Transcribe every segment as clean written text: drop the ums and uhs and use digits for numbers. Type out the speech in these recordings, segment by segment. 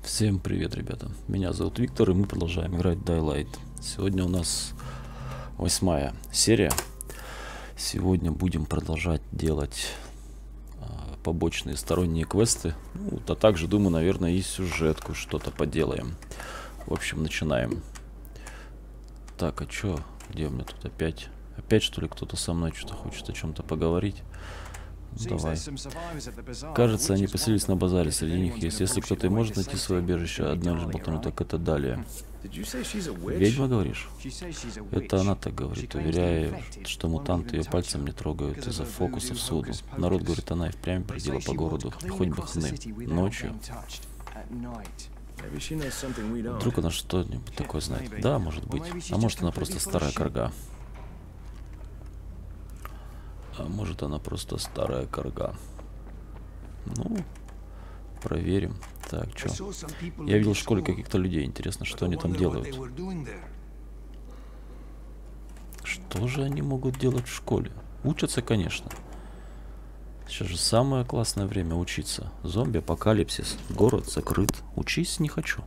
Всем привет, ребята. Меня зовут Виктор, и мы продолжаем играть Daylight. Сегодня у нас 8-я серия. Сегодня будем продолжать делать побочные сторонние квесты. Ну, а также, думаю, наверное, и сюжетку что-то поделаем. В общем, начинаем. Так, а чё? Где у меня тут опять? Опять, что ли, кто-то со мной что-то хочет о чем-то поговорить? Давай. Кажется, они поселились на базаре. Среди них есть. Если кто-то и может найти свое убежище, одна лишь болтану, так это Далия. Ведьма, говоришь? Это она так говорит, уверяя, что мутанты ее пальцем не трогают из-за фокусов всюду. Народ говорит, она и впрямь бродила по городу, хоть бы хны. Ночью. Вдруг она что-нибудь такое знает? Да, может быть. А может, она просто старая карга. А может, она просто старая карга. Ну, проверим. Так, что? Я видел в школе каких-то людей. Интересно, что они там делают. Что же они могут делать в школе? Учатся, конечно. Сейчас же самое классное время учиться. Зомби-апокалипсис. Город закрыт. Учись не хочу.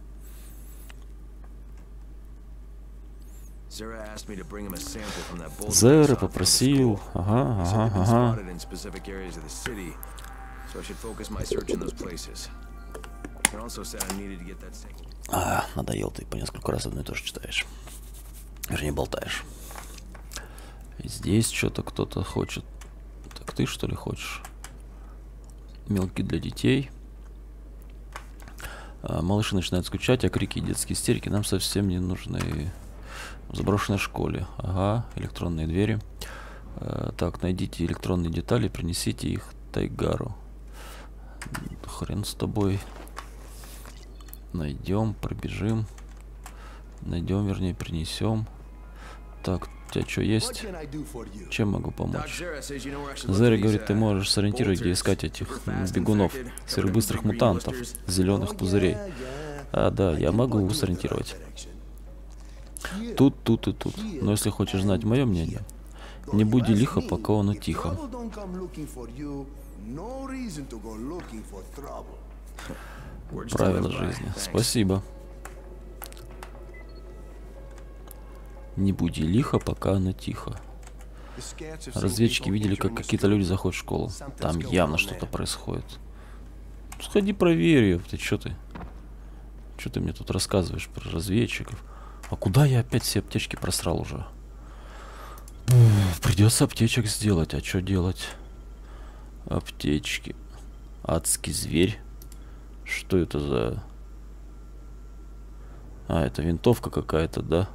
Зера попросил. Ага. Надоел, ты по несколько раз одно и то же читаешь. Вернее, болтаешь. И здесь что-то кто-то хочет. Так ты что ли хочешь? Мелкий для детей. Малыши начинают скучать, а крики и детские истерики нам совсем не нужны. В заброшенной школе. Ага, электронные двери. Так, найдите электронные детали, принесите их Тайгару. Хрен с тобой. Найдем, пробежим. Найдем, вернее, принесем. Так, у тебя что есть? Чем могу помочь? Зери говорит, ты можешь сориентировать, где искать этих бегунов, сверхбыстрых мутантов, зеленых пузырей. А, да, я могу сориентировать. Тут и тут. Но если хочешь знать мое мнение, не буди лихо, пока оно тихо. Правила жизни. Спасибо. Не буди лихо, пока оно тихо. Разведчики видели, как какие-то люди заходят в школу. Там явно что-то происходит. Сходи проверь ее. Ты что ты? Что ты мне тут рассказываешь про разведчиков? А куда я опять все аптечки просрал уже? Придется аптечек сделать. А что делать? Аптечки. Адский зверь. Что это за... А, это винтовка какая-то, да?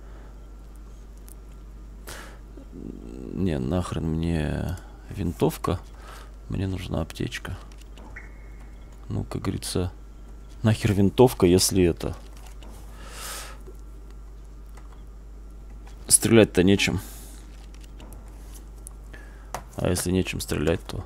Не, нахрен мне винтовка. Мне нужна аптечка. Ну, как говорится, нахер винтовка, если это... Стрелять-то нечем. А если нечем стрелять, то...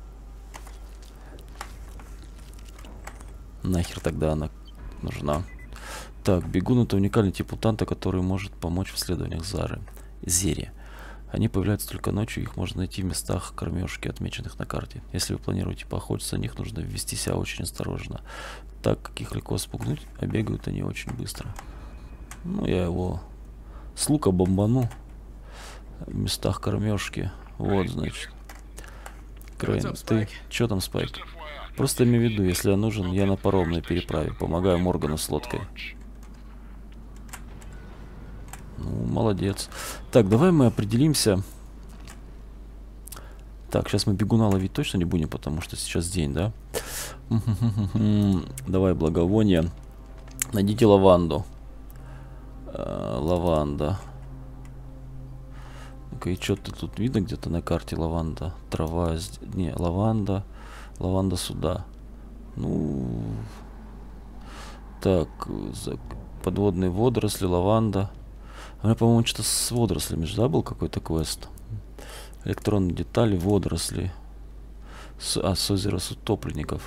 Нахер тогда она нужна. Так, бегун — это уникальный тип мутанта, который может помочь в исследованиях Зери. Они появляются только ночью, их можно найти в местах кормежки, отмеченных на карте. Если вы планируете поохотиться, на них нужно вести себя очень осторожно, так как их легко спугнуть, а бегают они очень быстро. Ну, я его с лука бомбану в местах кормежки. Вот, значит. Крейн, ты... Чё там, Спайк? Просто имею в виду, если я нужен, я на паромной переправе. Помогаю Моргану с лодкой. Ну, молодец. Так, давай мы определимся. Так, сейчас мы бегуна ловить точно не будем, потому что сейчас день, да? Давай благовоние. Найдите лаванду. Лаванда. Ну-ка, и что-то тут видно где-то на карте лаванда? Трава... Не, лаванда. Лаванда сюда. Ну... Так, подводные водоросли, лаванда. У меня, по-моему, что-то с водорослями же, да, был какой-то квест? Электронные детали, водоросли. С озера с утопленников.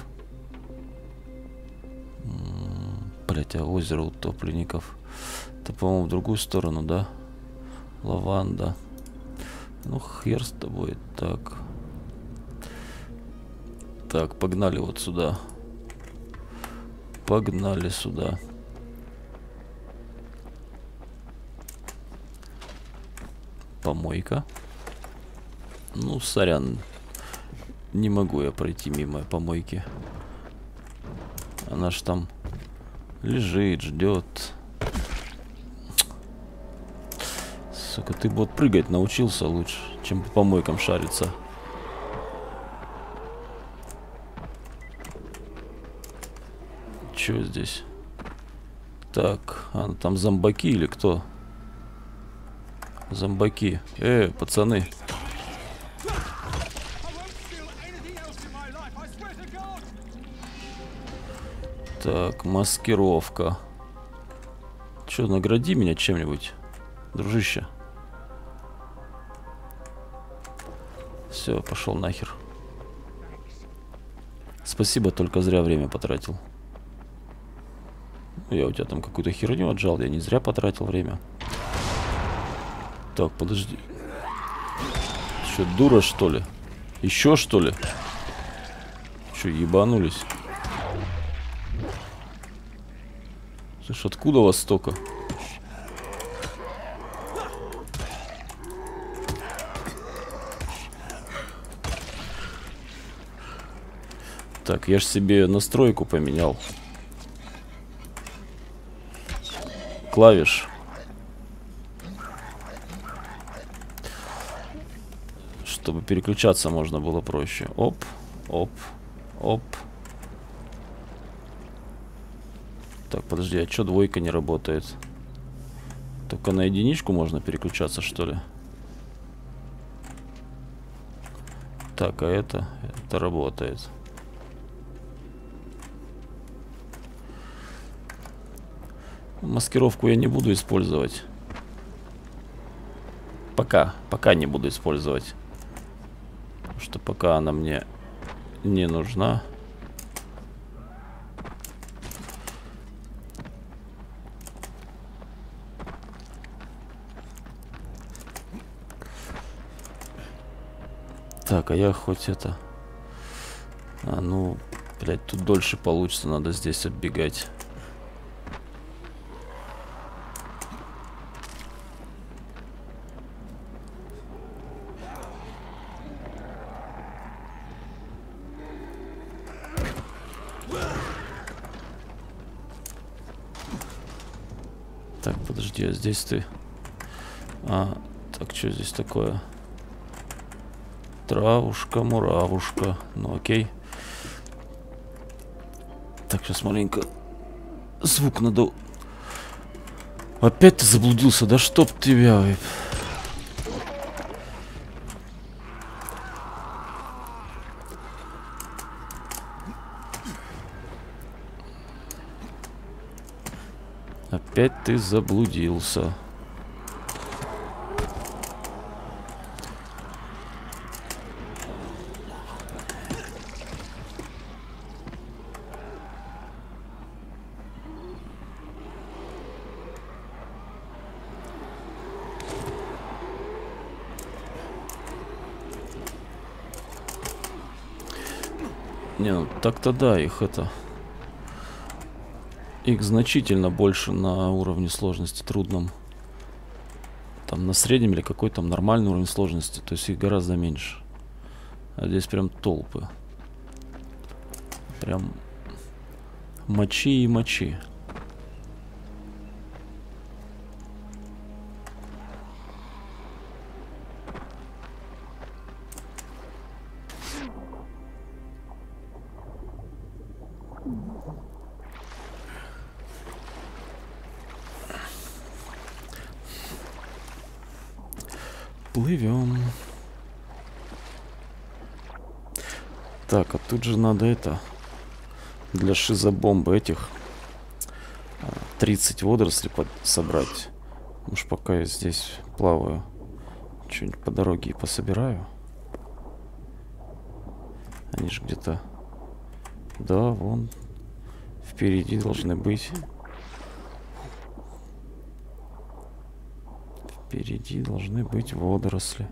Блять, а озеро утопленников. Это, по-моему, в другую сторону, да? Лаванда. Ну, хер с тобой. Так. Так, погнали вот сюда. Погнали сюда. Помойка. Ну, сорян. Не могу я пройти мимо помойки. Она ж там лежит, ждет. Сука, ты бы вот прыгать научился лучше, чем по помойкам шариться. Чё здесь? Так, а там зомбаки или кто? Зомбаки. Пацаны. Так, маскировка. Чё, награди меня чем-нибудь, дружище. Все, пошел нахер. Спасибо, только зря время потратил. Я у тебя там какую-то херню отжал, я не зря потратил время. Так, подожди. Что, дура, что ли? Еще, что ли? Что, ебанулись? Слышь, откуда вас столько? Так, я ж себе настройку поменял. Клавиш. Чтобы переключаться можно было проще. Оп, оп, оп. Так, подожди, а чё двойка не работает? Только на единичку можно переключаться, что ли? Так, а это работает. Маскировку я не буду использовать. Пока не буду использовать. Потому что пока она мне не нужна. Так, а я хоть это... А, ну, блядь, тут дольше получится, надо здесь оббегать. Так, подожди, а здесь ты... А, так, что здесь такое? Травушка, муравушка. Ну, окей. Так, сейчас маленько звук надо... Опять ты заблудился, да чтоб тебя... Опять ты заблудился. Не, ну так-то да, их это... Их значительно больше на уровне сложности трудном. Там на среднем или какой там нормальный уровень сложности. То есть их гораздо меньше. А здесь прям толпы. Прям мочи и мочи. Плывем. Так, а тут же надо это... Для шизобомбы этих 30 водорослей собрать. Уж пока я здесь плаваю, что-нибудь по дороге и пособираю. Они же где-то... Да, вон. Впереди должны быть. Впереди должны быть водоросли.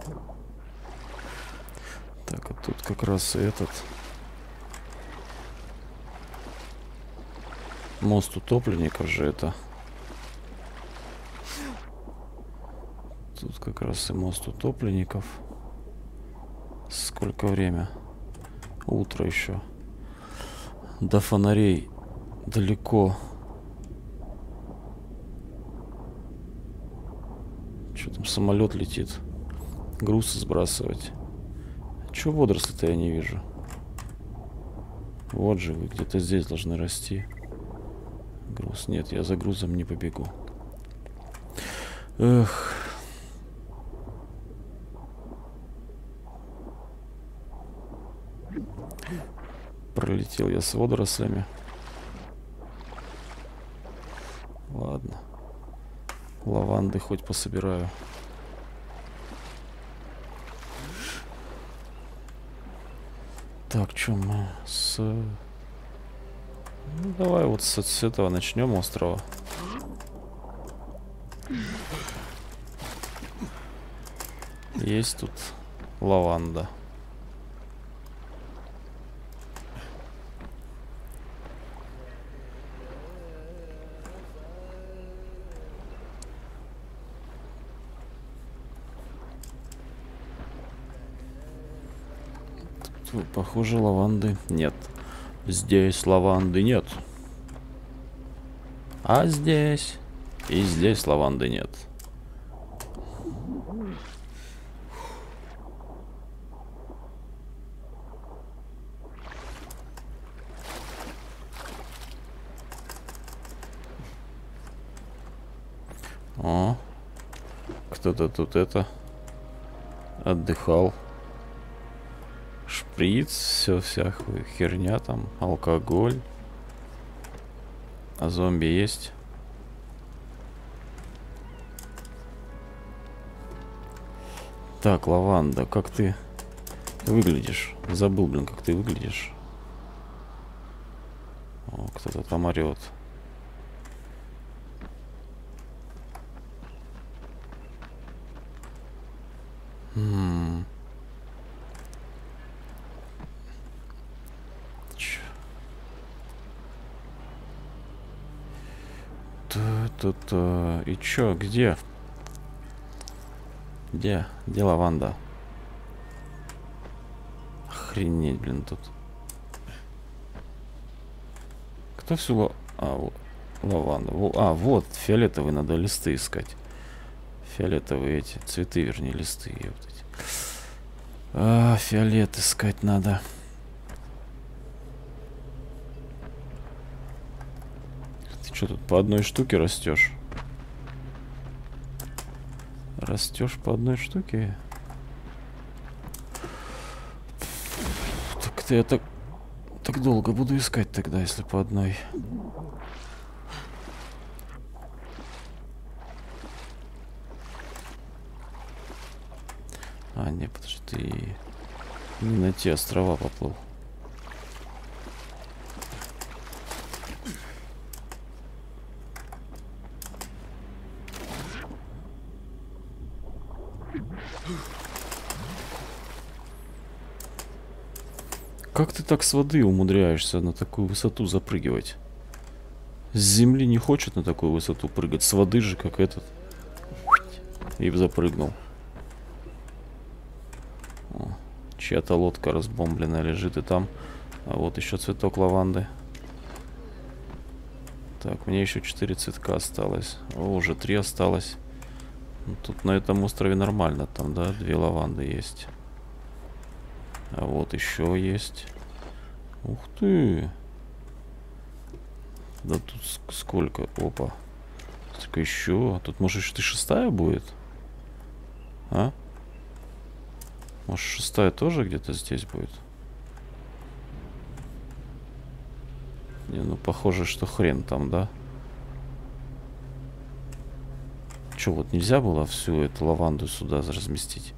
Так, а тут как раз и этот мост утопленников же это. Тут как раз и мост утопленников. Сколько время? Утро еще. До фонарей далеко. Что там, самолет летит? Грузы сбрасывать. Чё водоросли-то я не вижу? Вот же вы, где-то здесь должны расти. Груз. Нет, я за грузом не побегу. Эх. Пролетел я с водорослями. Ладно. Лаванды хоть пособираю. Так, что мы с... Ну, давай вот с этого начнем острова. Есть тут лаванда. Тут, похоже, лаванды нет. Здесь лаванды нет. А здесь? И здесь лаванды нет. О, кто-то тут это отдыхал. Шприц, все всякую херня там, алкоголь. А зомби есть? Так, лаванда, как ты выглядишь? Забыл, блин, как ты выглядишь. О, кто-то там орет. И чё, где? Где лаванда? Охренеть, блин, тут. Кто всю лаванду? А, вот, фиолетовые надо листы искать. Фиолетовые эти, цветы, вернее, листы. Вот эти. А, фиолет искать надо. Ты что тут по одной штуке растешь? Растешь по одной штуке? Так-то я так долго буду искать тогда, если по одной. А, не, подожди, ты не на те острова поплыл. Как ты так с воды умудряешься на такую высоту запрыгивать? С земли не хочет на такую высоту прыгать. С воды же, как этот. И запрыгнул. Чья-то лодка разбомбленная лежит и там. А вот еще цветок лаванды. Так, мне еще 4 цветка осталось. О, уже 3 осталось. Ну, тут на этом острове нормально. Там, да, 2 лаванды есть. А вот еще есть. Ух ты. Да тут сколько? Опа. Так еще. Тут может что-то 6-я будет? А? Может 6-я тоже где-то здесь будет? Не, ну похоже, что хрен там, да? Че, вот нельзя было всю эту лаванду сюда разместить?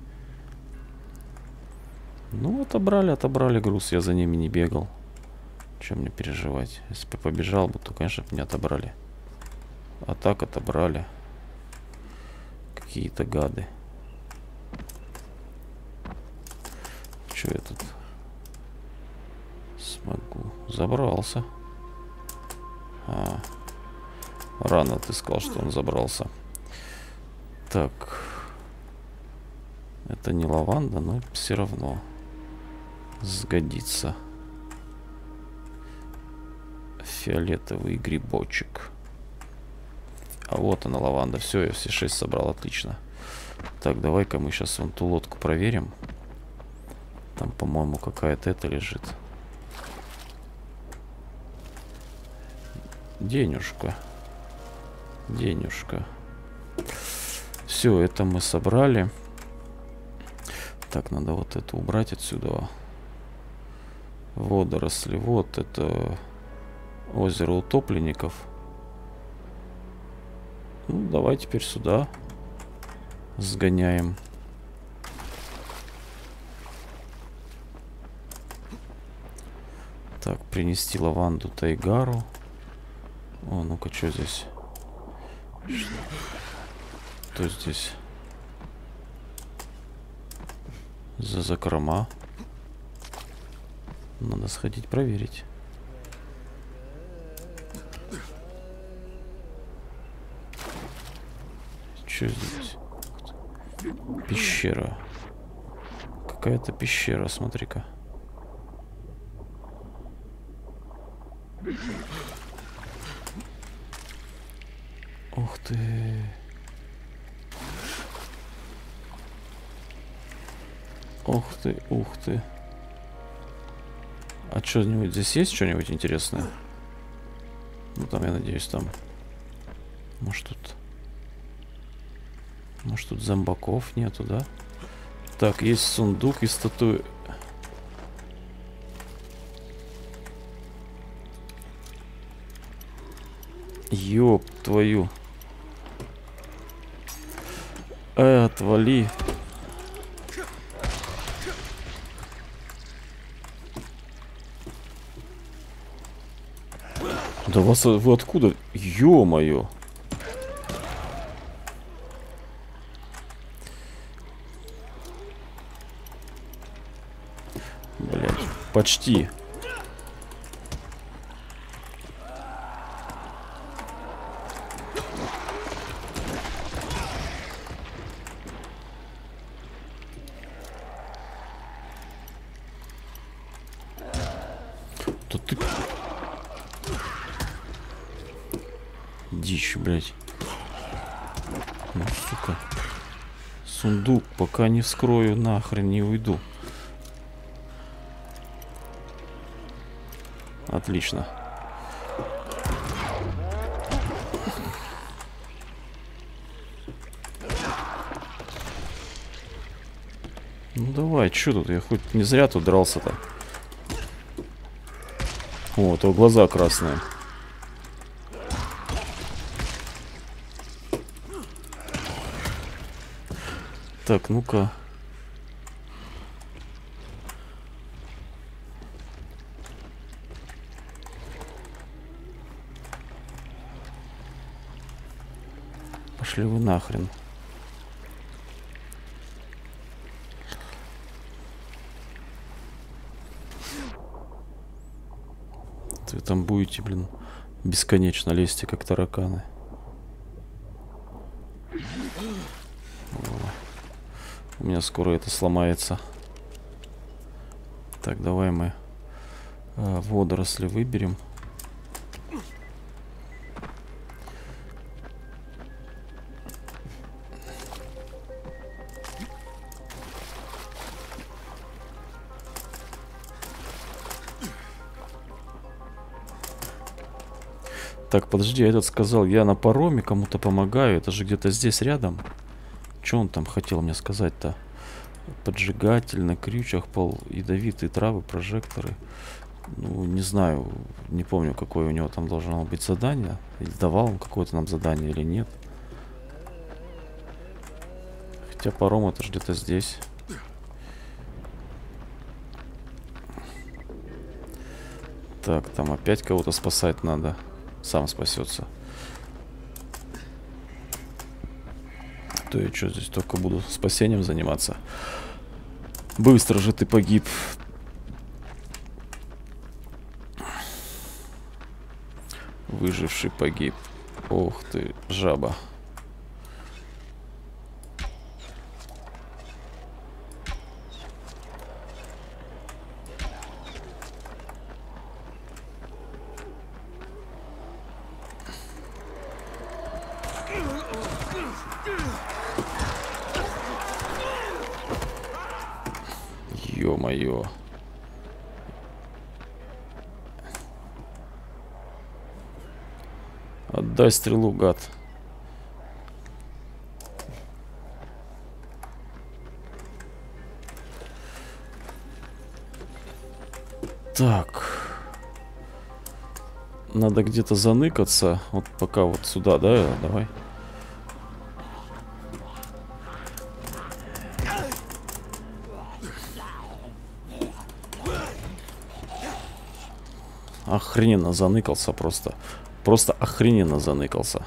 Ну, отобрали груз, я за ними не бегал. Чем мне переживать? Если бы побежал бы, то, конечно, бы меня отобрали. А так отобрали. Какие-то гады. Че я тут смогу? Забрался. Рано ты сказал, что он забрался. Так. Это не лаванда, но все равно сгодится. Фиолетовый грибочек. А вот она, лаванда. Все, я все 6 собрал, отлично. Так, давай-ка мы сейчас вон ту лодку проверим. Там, по-моему, какая-то это лежит. Денежка. Денежка. Все, это мы собрали. Так, надо вот это убрать отсюда. Водоросли. Вот это озеро утопленников. Ну, давай теперь сюда сгоняем. Так, принести лаванду Тайгару. О, ну-ка, что здесь? Что здесь? За закрома. Надо сходить проверить. Что здесь? Пещера. Какая-то пещера, смотри-ка. Ух ты. Ух ты, ух ты. А что-нибудь здесь есть, что-нибудь интересное? Ну там, я надеюсь, там. Может тут зомбаков нету, да? Так, есть сундук и статуи. Ёб твою. Отвали. Да вас вы откуда? Ё-моё. Блядь, почти. Да ты... Дичь, блядь. Ну, сука. Сундук, пока не вскрою, нахрен не уйду. Отлично. Ну давай, что тут? Я хоть не зря тут дрался-то. О, то глаза красные. Так, ну-ка. Пошли вы нахрен. Вы там будете, блин, бесконечно лезть, как тараканы. У меня скоро это сломается. Так, давай мы водоросли выберем. Так, подожди, этот сказал, я на пароме кому-то помогаю. Это же где-то здесь рядом. Что он там хотел мне сказать-то? Поджигатель на крючах, пол, ядовитые травы, прожекторы. Ну, не знаю, не помню, какое у него там должно быть задание. Или давал он какое-то нам задание или нет. Хотя паром это же где-то здесь. Так, там опять кого-то спасать надо. Сам спасется. То я что, здесь только буду спасением заниматься? Быстро же ты погиб. Выживший погиб. Ох ты, жаба. Ё-моё. Отдай стрелу, гад. Так. Надо где-то заныкаться. Вот пока вот сюда, да? Давай. Охрененно заныкался просто. Просто охрененно заныкался.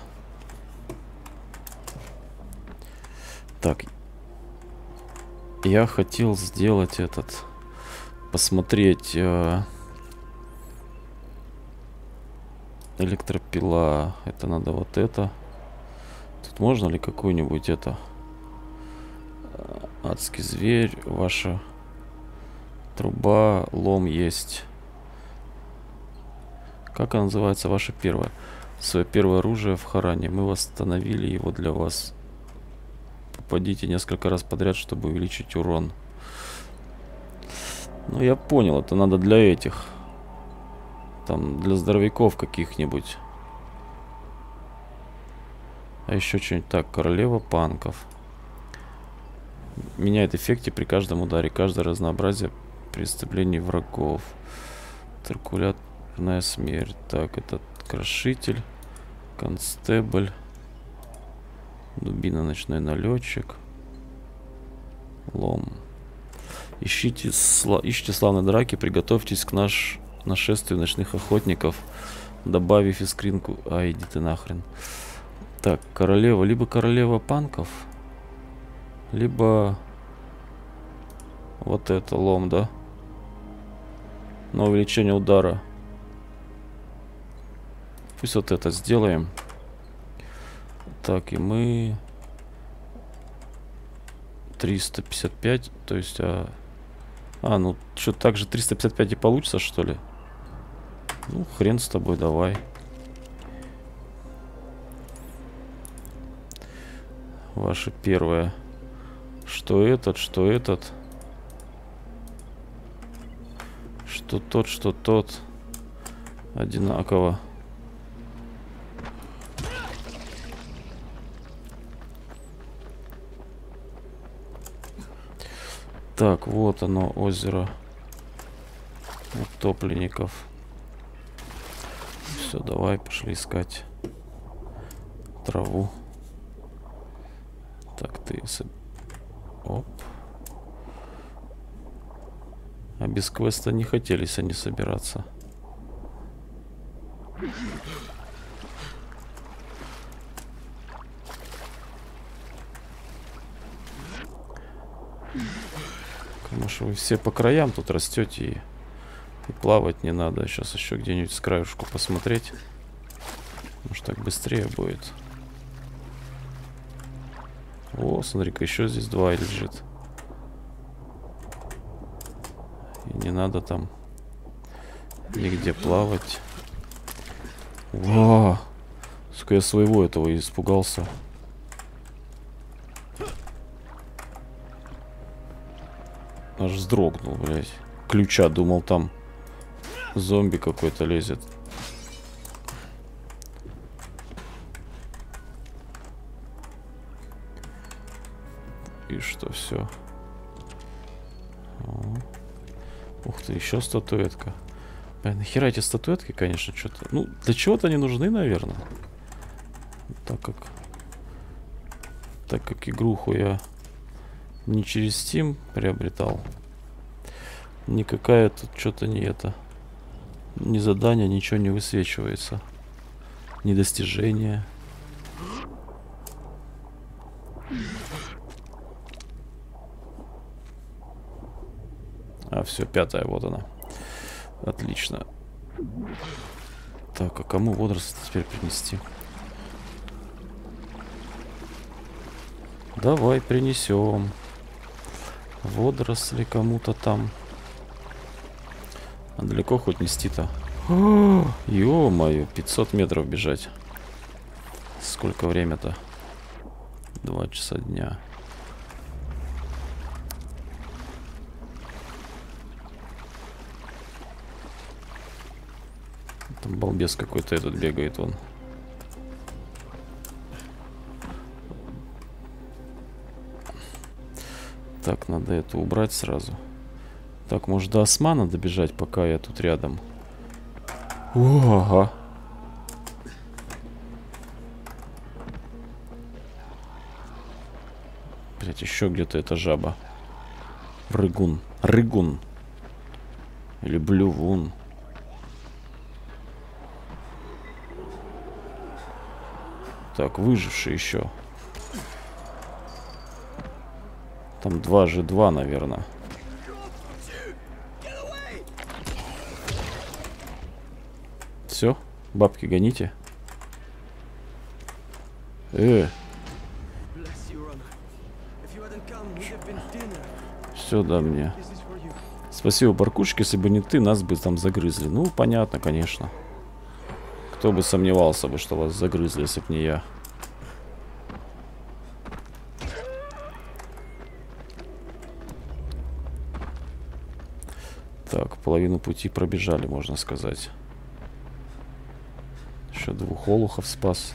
Так. Я хотел сделать этот... Посмотреть... электропила. Это надо вот это. Тут можно ли какой-нибудь это... Адский зверь. Ваша труба. Лом есть. Как она называется? Ваше первое. Свое первое оружие в Харане. Мы восстановили его для вас. Попадите несколько раз подряд, чтобы увеличить урон. Ну, я понял. Это надо для этих. Там, для здоровяков каких-нибудь. А еще что-нибудь. Так, королева панков. Меняет эффекты при каждом ударе. Каждое разнообразие преступлений врагов. Циркулярная смерть. Так, это крошитель. Констебль. Дубина, ночной налетчик. Лом. Ищите славные драки. Приготовьтесь к нашествию ночных охотников. Добавив искринку. А, иди ты нахрен. Так, королева. Либо королева панков. Либо вот это лом, да? На увеличение удара. Пусть вот это сделаем. Так, и мы 355, то есть ну что, так же 355 и получится, что ли? Ну, хрен с тобой, давай. Ваше первое. Что этот, что этот. Что тот, что тот. Одинаково. Так, вот оно, озеро утопленников. Все, давай, пошли искать траву. Так, ты... Оп. А без квеста не хотелись они собираться. Потому что вы все по краям тут растете и плавать не надо. Сейчас еще где-нибудь с краюшку посмотреть. Может, так быстрее будет. О, смотри-ка, еще здесь два лежит. И не надо там нигде плавать. Во! Сука, я своего этого испугался. Аж вздрогнул, блядь. Ключа, думал, там зомби какой-то лезет. И что, все. Ух ты, еще статуэтка. Блин, нахера эти статуэтки, конечно, что-то. Ну, для чего-то они нужны, наверное. Так как игруху я не через Steam приобретал. Никакая тут что-то не это. Ни задания, ничего не высвечивается. Ни достижения. А, все, 5-я, вот она. Отлично. Так, а кому водоросли теперь принести? Давай принесем водоросли кому-то там. А далеко хоть нести-то? Ё-моё, 500 метров бежать. Сколько время-то? 2 часа дня. Там балбес какой-то этот бегает он. Так, надо это убрать сразу. Так, может до османа добежать, пока я тут рядом. О, ага. Блять, еще где-то эта жаба. Рыгун. Рыгун. Или блювун. Так, выживший еще. Там 2G2, наверное. Все, бабки гоните. Все, да, мне. Спасибо, Баркушек, если бы не ты, нас бы там загрызли. Ну, понятно, конечно. Кто бы сомневался бы, что вас загрызли, если бы не я. Так, половину пути пробежали, можно сказать. Еще 2 олухов спас.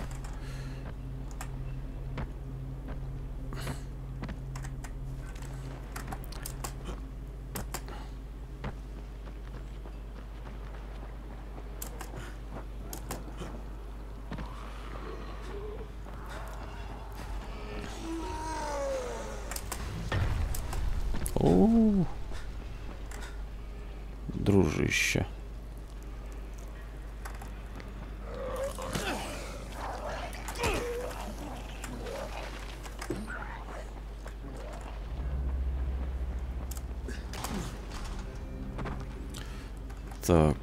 О, дружище. Так.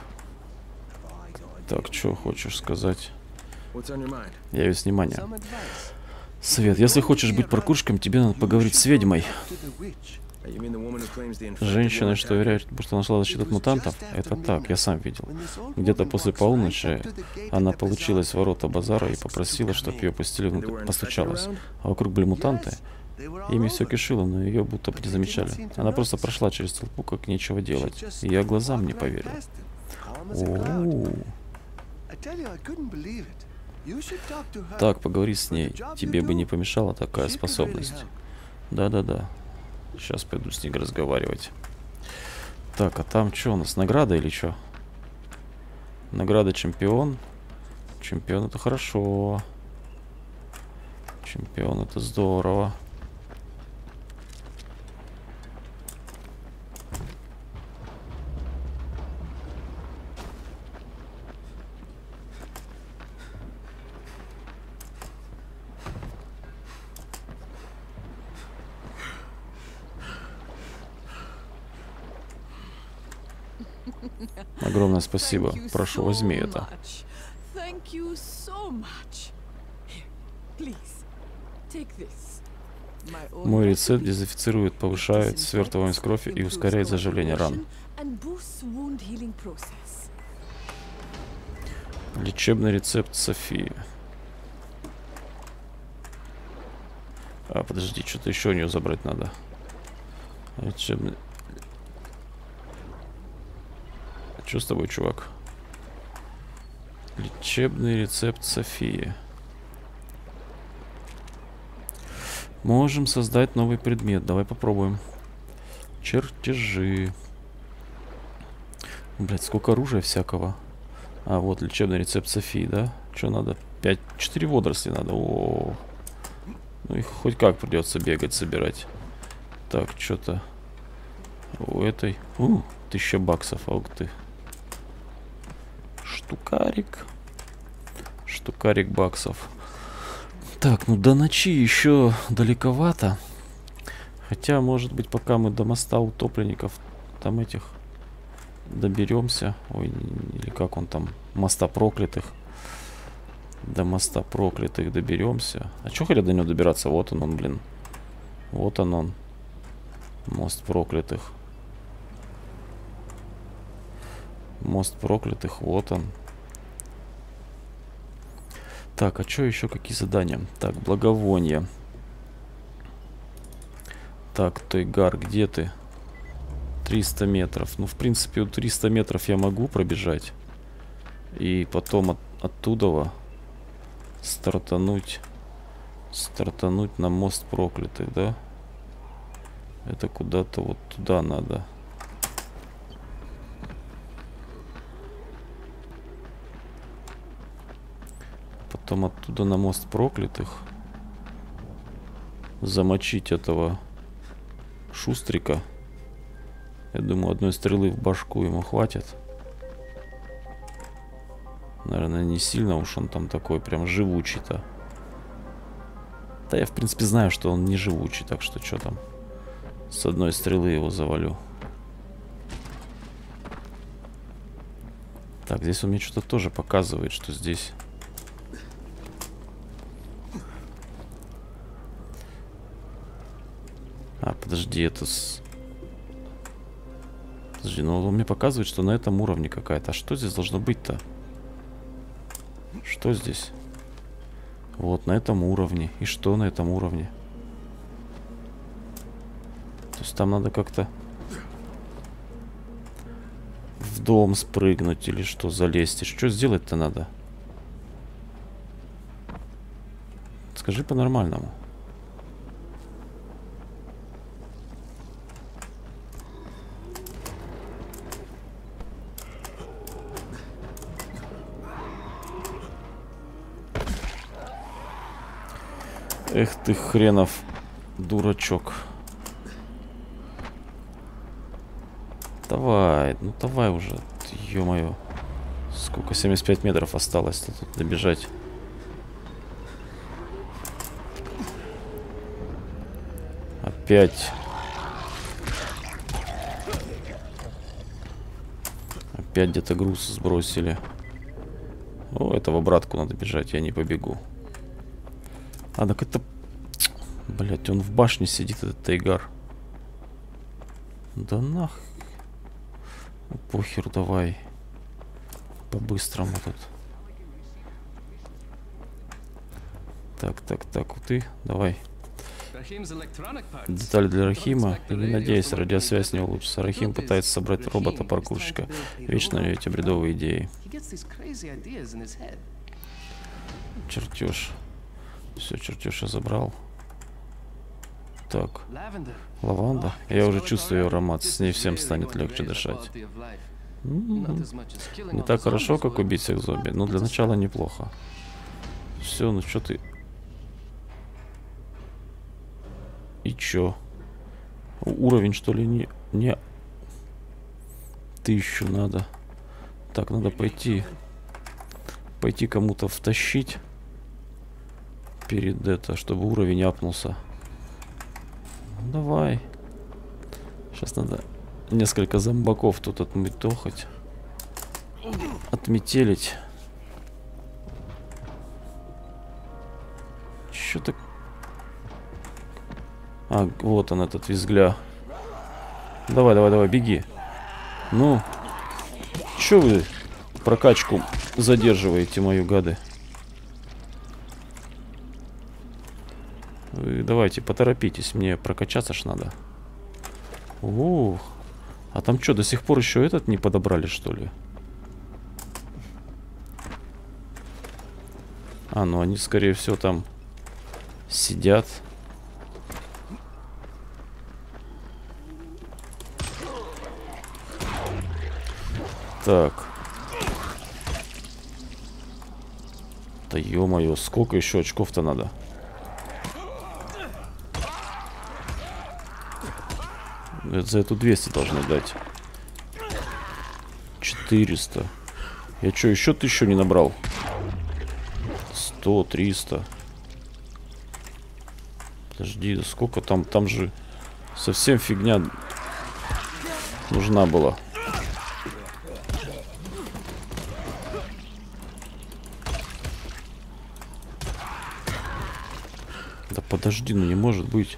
Так, что хочешь сказать? Я весь внимание. Свет, если хочешь быть паркурщиком, тебе надо поговорить с ведьмой. Женщина, что уверяет, что нашла защиту от мутантов, это так, я сам видел. Где-то после полуночи она получилась в ворота базара и попросила, чтобы ее пустили внутрь, постучалась. А вокруг были мутанты. Ими все кишило, но ее будто бы не замечали. Она просто прошла через толпу, как нечего делать. И я глазам не поверил. О-о-о. Так, поговори с ней. Тебе бы не помешала такая способность. Да-да-да. Сейчас пойду с ней разговаривать. Так, а там что у нас? Награда или что? Награда чемпион. Чемпион это хорошо. Чемпион это здорово. Огромное спасибо. Прошу, возьми это. Мой рецепт дезинфицирует, повышает свертываемость крови и ускоряет заживление ран. Лечебный рецепт Софии. А, подожди, что-то еще у нее забрать надо. Лечебный... Что с тобой, чувак? Лечебный рецепт Софии. Можем создать новый предмет. Давай попробуем. Чертежи. Блять, сколько оружия всякого. А, вот лечебный рецепт Софии, да? Что надо? 4 водоросли надо. О-о-о. Ну их хоть как придется бегать, собирать. Так, что-то у этой... 1000 баксов, а ух ты. Штукарик. Штукарик баксов. Так, ну до ночи еще далековато. Хотя, может быть, пока мы до моста утопленников там этих доберемся. Ой, или как он там, моста проклятых. До моста проклятых доберемся. А чё хотят до него добираться? Вот он, блин. Вот он. Мост проклятых. Мост проклятых, вот он. Так, а что еще, какие задания? Так, благовоние. Так, Тойгар, где ты? 300 метров. Ну, в принципе, 300 метров я могу пробежать. И потом оттуда стартануть на мост проклятых, да? Это куда-то вот туда надо. Потом оттуда на мост проклятых. Замочить этого шустрика. Я думаю, одной стрелы в башку ему хватит. Наверное, не сильно уж он там такой прям живучий-то. Да я, в принципе, знаю, что он не живучий, так что что там. С одной стрелы его завалю. Так, здесь он мне что-то тоже показывает, что здесь... А, подожди, это с... Подожди, ну он мне показывает, что на этом уровне какая-то. А что здесь должно быть-то? Что здесь? Вот, на этом уровне. И что на этом уровне? То есть там надо как-то в дом спрыгнуть или что, залезть. И что сделать-то надо? Скажи по-нормальному. Эх ты хренов дурачок. Давай, ну давай уже, ё-моё. Сколько, 75 метров осталось-то тут добежать. Опять. Опять где-то груз сбросили. О, этого братку надо бежать, я не побегу. А, так это... Блять, он в башне сидит, этот Тойгар. Да нах. Ну, похер, давай. По-быстрому тут. Так, ты, давай. Детали для Рахима. И не надеюсь, радиосвязь не улучшится. Рахим пытается собрать робота-паркурщика. Вечно у него эти бредовые идеи. Чертеж. Все, чертеж я забрал. Так. Лаванда. Я уже чувствую ее аромат. С ней всем станет легче дышать. Не так хорошо, как убить всех зомби, но для начала неплохо. Все, ну что ты... И чё? Уровень, что ли, не... 1000 надо. Так, надо пойти кому-то втащить. Перед это, чтобы уровень апнулся. Давай. Сейчас надо несколько зомбаков тут отметохать. Отметелить. Чё так... А, вот он, этот визгля. Давай, беги. Ну. Чё вы прокачку задерживаете, мою гады? Вы давайте, поторопитесь, мне прокачаться ж надо. Ух. А там что, до сих пор еще этот не подобрали, что ли? А, ну они, скорее всего, там сидят. Так. Да ё-моё, сколько еще очков-то надо? За эту 200 должны дать. 400. Я что, еще 1000 не набрал? 100, 300. Подожди, да сколько там? Там же совсем фигня. нужна была. Да подожди, ну не может быть.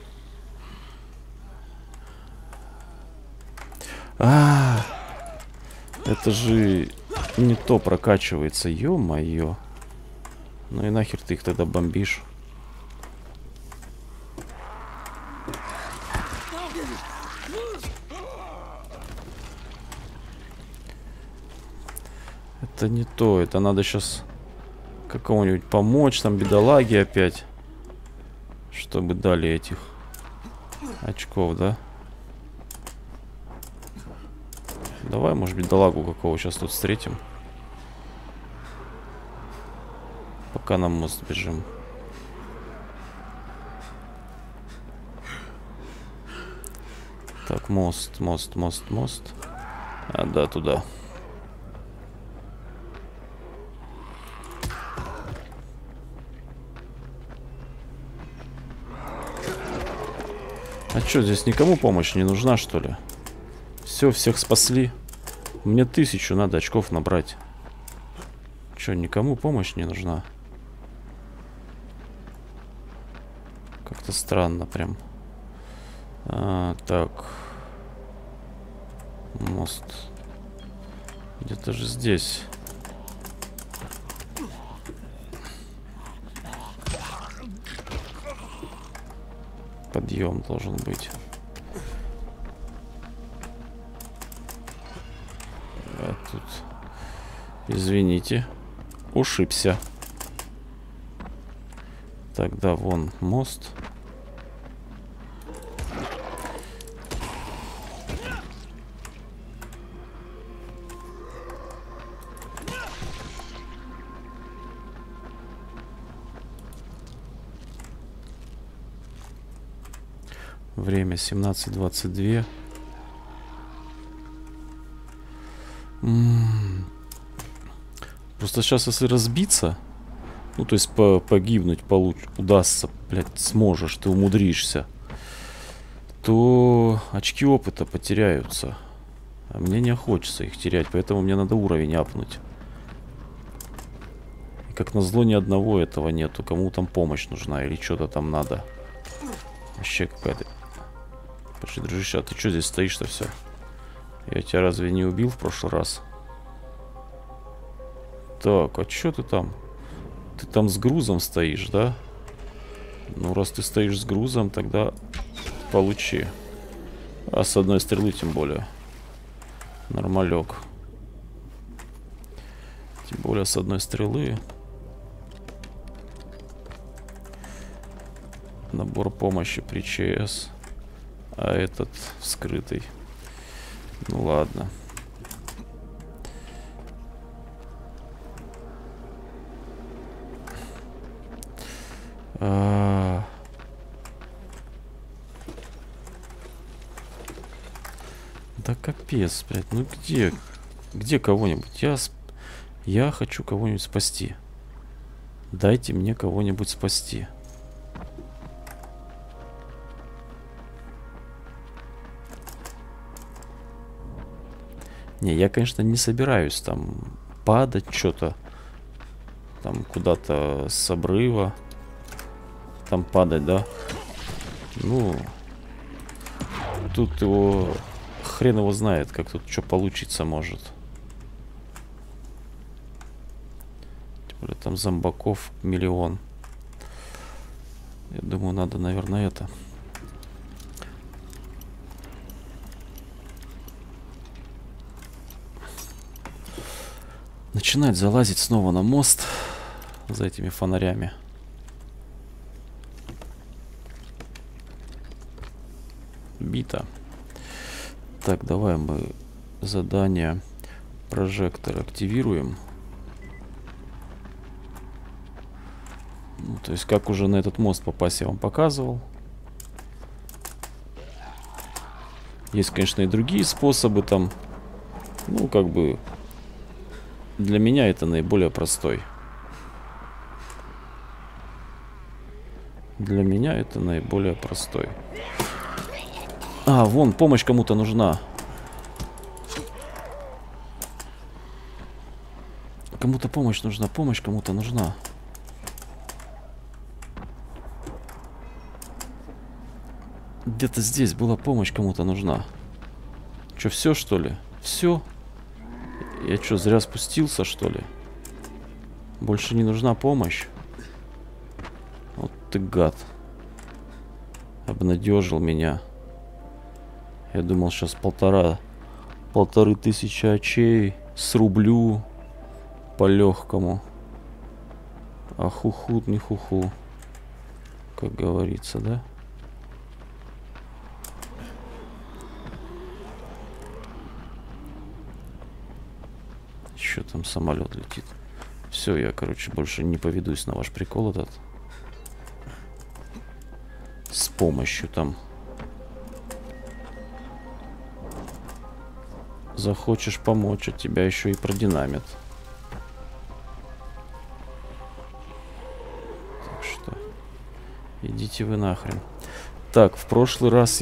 Это же не то прокачивается, ё-моё. Ну и нахер ты их тогда бомбишь? Это не то, это надо сейчас какому-нибудь помочь, там бедолаге опять, чтобы дали этих очков, да? Давай, может, бедолагу какого сейчас тут встретим. Пока на мост бежим. Так, мост. А, да, туда. А что, здесь никому помощь не нужна, что ли? Все, всех спасли. Мне 1000 надо очков набрать. Что, никому помощь не нужна? Как-то странно прям. Так. Мост. Где-то же здесь. Подъем должен быть. А тут... Извините. Ушибся. Тогда вон мост. Время 17:22. Просто сейчас, если разбиться, ну, то есть погибнуть удастся, блядь, сможешь, ты умудришься, то очки опыта потеряются. А мне не хочется их терять, поэтому мне надо уровень апнуть. И как назло, ни одного этого нету. Кому там помощь нужна или что-то там надо. Вообще какая-то... Подожди, дружище, а ты что здесь стоишь-то все? Я тебя разве не убил в прошлый раз? Так, а что ты там? Ты там с грузом стоишь, да? Ну, раз ты стоишь с грузом, тогда получи. А с одной стрелы тем более. Нормалек. Тем более с одной стрелы. Набор помощи при ЧС. А этот вскрытый. Ну ладно. Да капец, блядь. Ну где кого-нибудь? Я хочу кого-нибудь спасти. Дайте мне кого-нибудь спасти. Не, я, конечно, не собираюсь там падать что-то. Там куда-то с обрыва. Там падать, да? Ну, тут его... Хрен его знает, как тут что получиться может. Тем более там зомбаков миллион. Я думаю, надо, наверное, это... Начинать залазить снова на мост за этими фонарями. Бита. Так, давай мы задание прожектор активируем. Ну, то есть, как уже на этот мост попасть, я вам показывал. Есть, конечно, и другие способы там. Ну, как бы... Для меня это наиболее простой. Для меня это наиболее простой. А, вон, помощь кому-то нужна. Кому-то помощь нужна. Помощь кому-то нужна. Где-то здесь была помощь кому-то нужна. Че, все, что ли? Все? Я что, зря спустился, что ли? Больше не нужна помощь? Вот ты гад. Обнадежил меня. Я думал, сейчас 1500 очей срублю по-легкому. А хухут не хуху. Как говорится, да? Еще там самолет летит. Все, я, короче, больше не поведусь на ваш прикол этот. С помощью там. Захочешь помочь, от тебя еще и продинамит. Так что идите вы нахрен. Так, в прошлый раз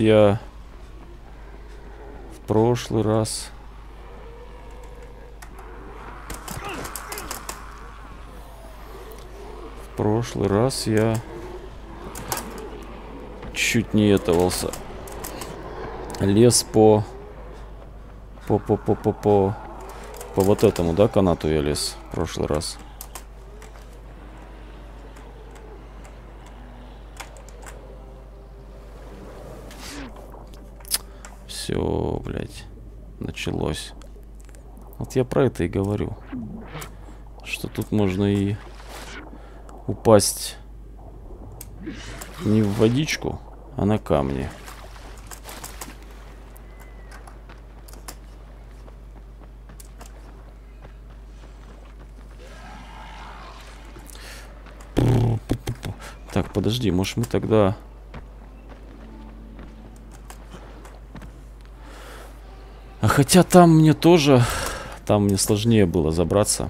я чуть не этовался. Лез по вот этому, да, канату я лез в прошлый раз. Все, блядь, началось. Вот я про это и говорю. Что тут можно и упасть не в водичку, а на камни. Так, подожди, может мы тогда... А хотя там мне тоже... Там мне сложнее было забраться.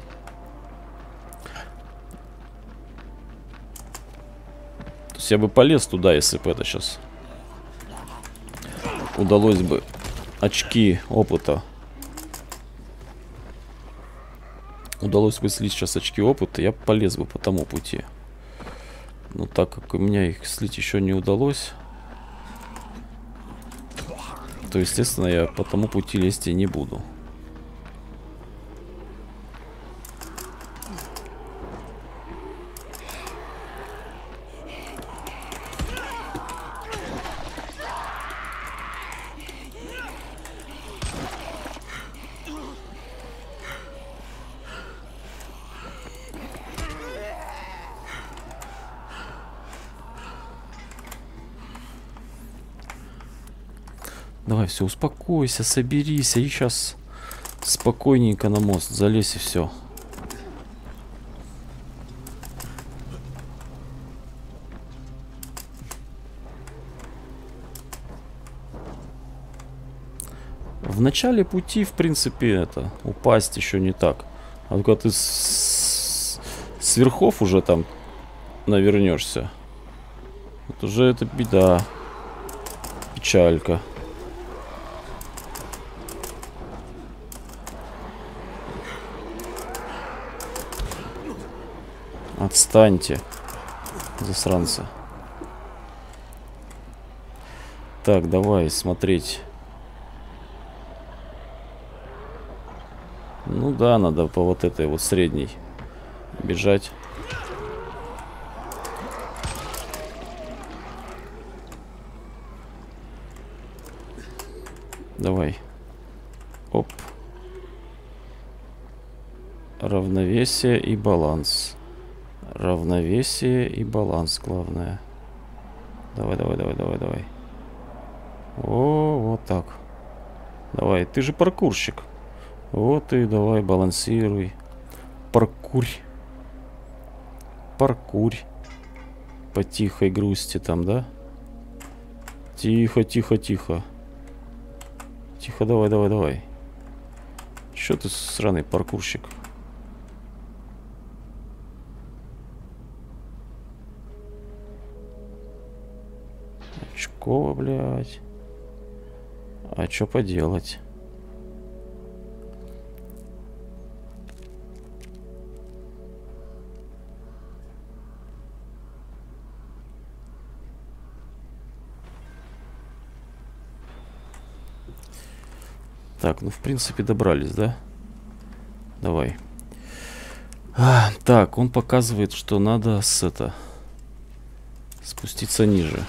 То есть я бы полез туда, если бы это сейчас... Удалось бы очки опыта. Удалось бы слить сейчас очки опыта, я полез бы по тому пути. Но так как у меня их слить еще не удалось, то, естественно, я по тому пути лезть и не буду. Давай, все, успокойся, соберись, и сейчас спокойненько на мост залезь и все. В начале пути, в принципе, это упасть еще не так. А когда ты с верхов уже там навернешься, вот уже это беда, печалька. Отстаньте, засранцы. Так, давай смотреть. Ну да, надо по вот этой вот средней бежать. Давай. Оп. Равновесие и баланс. Равновесие и баланс, главное. Давай, давай, давай, давай, давай. О, вот так. Давай, ты же паркурщик. Вот и давай, балансируй. Паркурь. Паркурь. По тихой грусти там, да? Тихо, тихо, тихо. Тихо, давай, давай, давай. Чё ты сраный паркурщик? Очково, блядь. А чё поделать? Так, ну в принципе добрались, да? Давай. Так, он показывает, что надо спуститься ниже.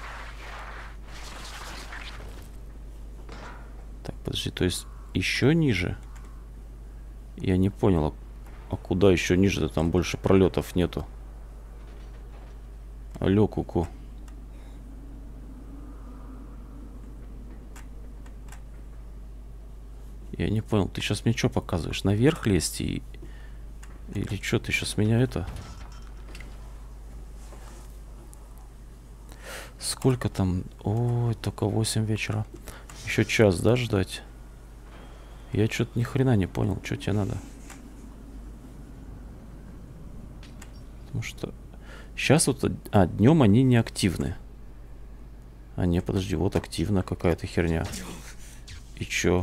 Так, подожди, то есть еще ниже? Я не понял, а куда еще ниже-то? Там больше пролетов нету. Алло, куку. Я не понял, ты сейчас мне что показываешь? Наверх лезть и... Или что ты сейчас меня это... Сколько там? Ой, только 8 вечера. Еще час, да, ждать? Я что-то ни хрена не понял, что тебе надо. Потому что... Сейчас вот... днем они не активны. А, не, подожди, вот активна какая-то херня. И чё?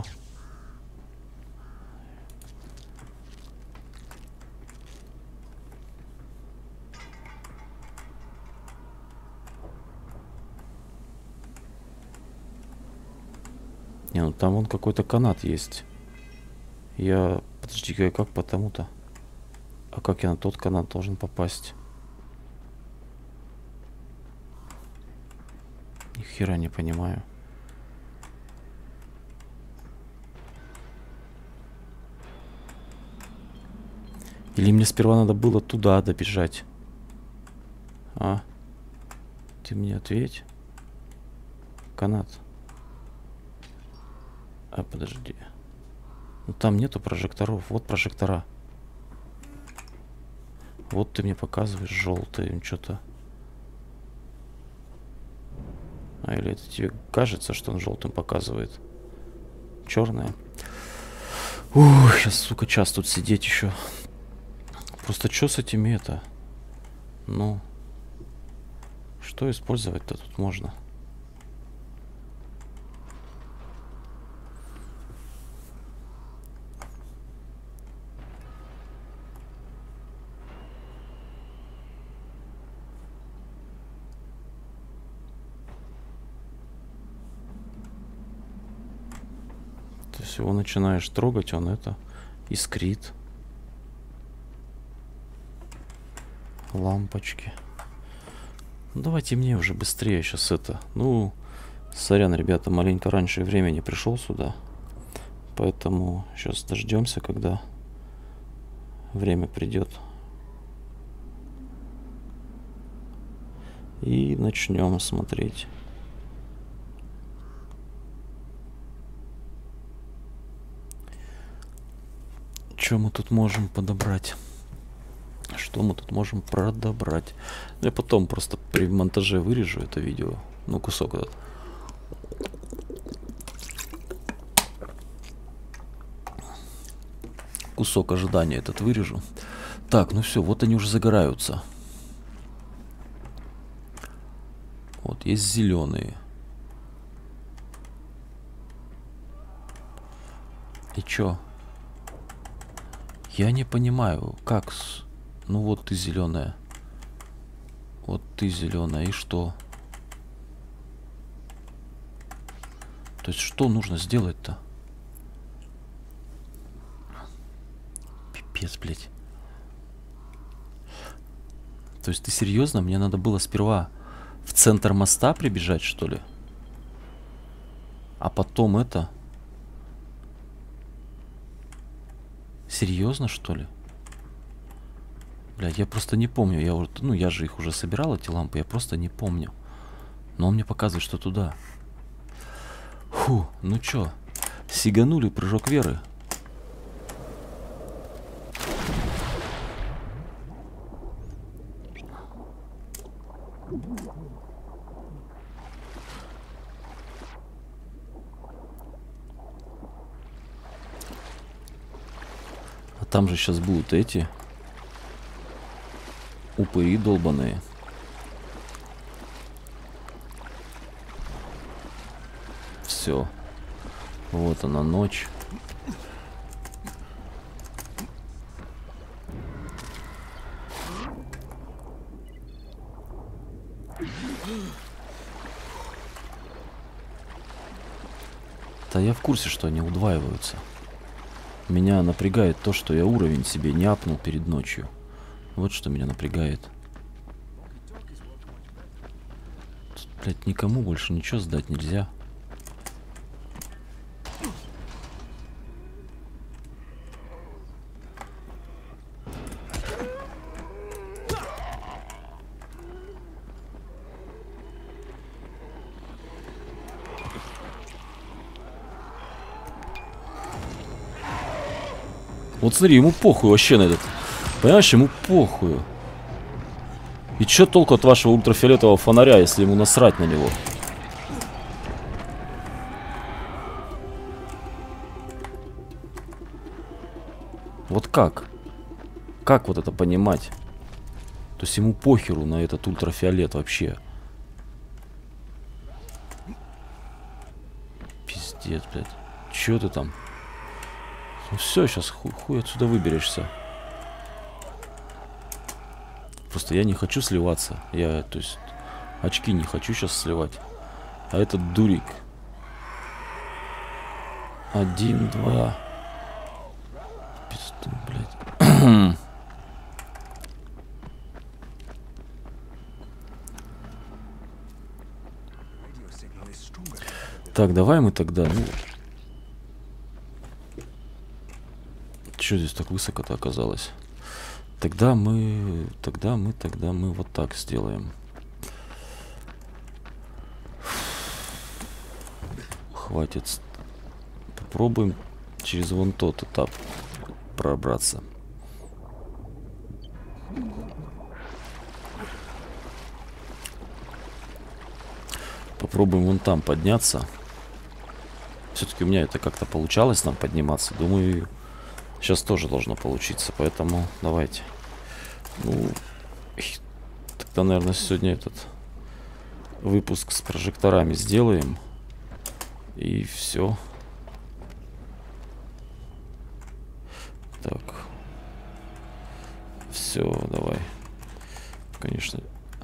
Не, ну там вон какой-то канат есть. Я... Подожди-ка, как потому-то? А как я на тот канат должен попасть? Ни хера не понимаю. Или мне сперва надо было туда добежать? А? Ты мне ответь. Канат. А, подожди. Ну там нету прожекторов. Вот прожектора. Вот ты мне показываешь желтый что-то. А или это тебе кажется, что он желтым показывает? Черное. Ух, сейчас, сука, час тут сидеть еще. Просто что с этими это? Ну, что использовать-то тут можно? То есть его начинаешь трогать, он это искрит. Лампочки. Ну, давайте мне уже быстрее сейчас это. Ну, сорян, ребята, маленько раньше времени пришел сюда. Поэтому сейчас дождемся, когда время придет. И начнем смотреть. Что мы тут можем подобрать? Что мы тут можем продобрать? Я потом просто при монтаже вырежу это видео. Ну, кусок этот. Кусок ожидания этот вырежу. Так, ну все, вот они уже загораются. Вот, есть зеленые. И чё? Я не понимаю, как... Ну вот ты зеленая. Вот ты зеленая. И что? То есть что нужно сделать-то? Пипец, блядь. То есть ты серьезно? Мне надо было сперва в центр моста прибежать, что ли? А потом это... Серьезно, что ли? Блядь, я просто не помню. Я вот, ну, я же их уже собирал, эти лампы. Я просто не помню. Но он мне показывает, что туда. Фу, ну чё? Сиганули, прыжок веры. А там же сейчас будут эти... упыри долбаные. Все. Вот она, ночь. Да я в курсе, что они удваиваются. Меня напрягает то, что я уровень себе не апнул перед ночью. Вот что меня напрягает. Тут, блядь, никому больше ничего сдать нельзя. Вот смотри, ему похуй вообще на этот. Понимаешь, ему похуй. И чё толку от вашего ультрафиолетового фонаря, если ему насрать на него? Вот как? Как вот это понимать? То есть ему похеру на этот ультрафиолет вообще. Пиздец, блядь. Чё ты там? Ну все, сейчас хуй отсюда выберешься. Просто я не хочу сливаться. Я, то есть, очки не хочу сейчас сливать. А этот дурик. 1, 2. Пизду, блядь. Так, давай мы тогда, ну... Что здесь так высоко-то оказалось? Тогда мы вот так сделаем. Хватит. Попробуем через вон тот этап пробраться. Попробуем вон там подняться. Все-таки у меня это как-то получалось нам подниматься. Думаю, сейчас тоже должно получиться. Поэтому давайте. Ну, тогда, наверное, сегодня этот выпуск с прожекторами сделаем. И все. Так. Все, давай. Конечно.